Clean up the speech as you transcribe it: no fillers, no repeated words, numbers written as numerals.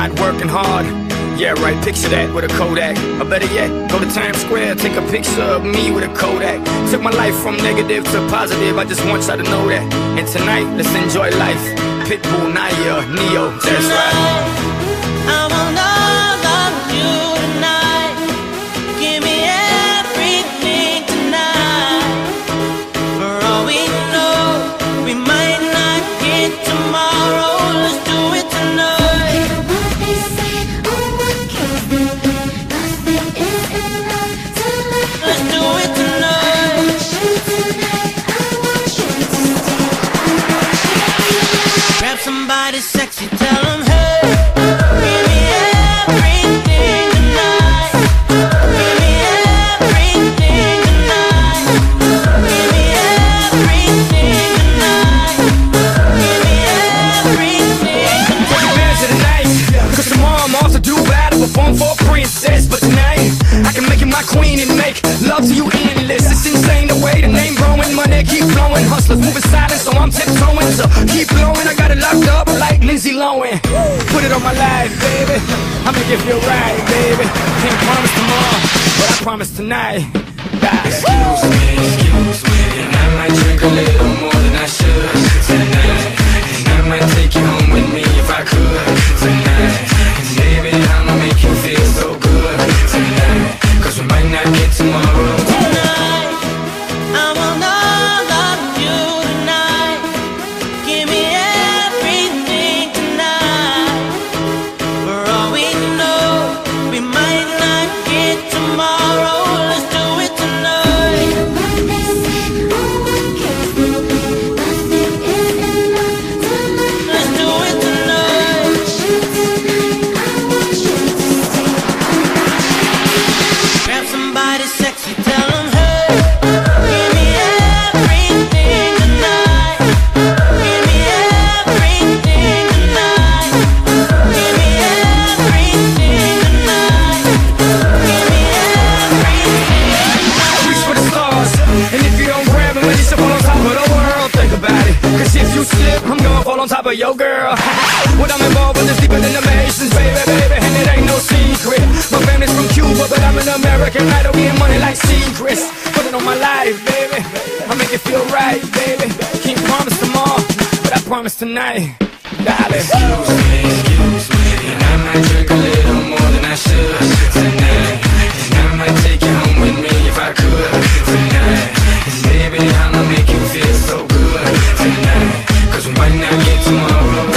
not working hard. Yeah, right, picture that with a Kodak. Or better yet, go to Times Square, take a picture of me with a Kodak. Took my life from negative to positive, I just want y'all to know that. And tonight, let's enjoy life. Pitbull, Naya, Neo, that's right. I want all of you tonight. Give me everything tonight. For all we know, we might not get tomorrow. Let's do it tonight. Let's do it tonight. Grab somebody sexy, tell them hey. Give me everything tonight. Give me everything tonight. Give me everything tonight. Give me everything tonight. Take advantage of the night, cause tomorrow I'm off to do battle, perform for a princess. But tonight, I can make you my queen and make love to you endless. It's insane the way the name growing, money keep flowing. Hustlers moving silent, so I'm tiptoeing. So keep blowing, I got it locked up like Lindsay Lohan. Put it on my life, baby, I'll make it feel right, baby. Can't promise tomorrow, but I promise tonight. Excuse me, and I might drink a little more than I should tonight. And I might take you home with me if I could tonight. And baby, I'ma make you feel so good tonight, cause we might not get tomorrow. Tonight, I want all of you tonight. Give me everything tonight. For all we know, we might not get tomorrow. Let's do it tonight. Let's do it tonight. Grab somebody sexy, tell them hey. Give me everything tonight. Give me everything tonight. Give me everything tonight. Give me everything. Reach for the stars, and if you don't grab it, you should fall on top of the world. Think about it, cause if you slip, I'm gonna fall on top of your girl. What I'm involved with is deeper than the Masons, baby, baby, and it ain't no secret. My family's from Cuba, but I'm an American idol, getting money like secrets. Put it on my life, baby, I'll make it feel right, baby. Can't promise tomorrow, but I promise tonight, darling. Excuse me, and I might drink a little more than I should tonight. And I might take you home with me if I could tonight. And baby, I'ma make you feel so good tonight, cause we might not get tomorrow.